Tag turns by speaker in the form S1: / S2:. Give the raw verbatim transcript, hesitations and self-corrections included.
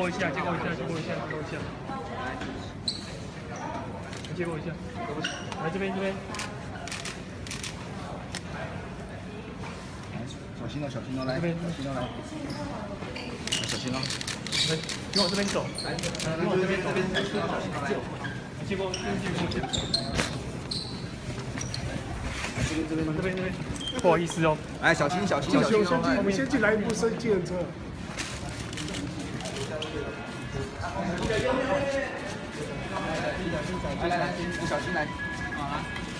S1: 过一下，借过一下，借过一下，借过一下。你借过一下。来这边，这边。
S2: 小心哦，小心哦，来，
S1: 这边，
S2: 小心哦，来，小心哦。
S1: 来，你往这边走，你往这边走，这边小心哦，来。你借过，这边借过一下。这边，这边，这边，这边。不好意思哦。
S2: 来，小心，小心，
S3: 小心，
S2: 小心！
S3: 我们先进来一步，升计程车。
S2: 来来来，你小心来。好了。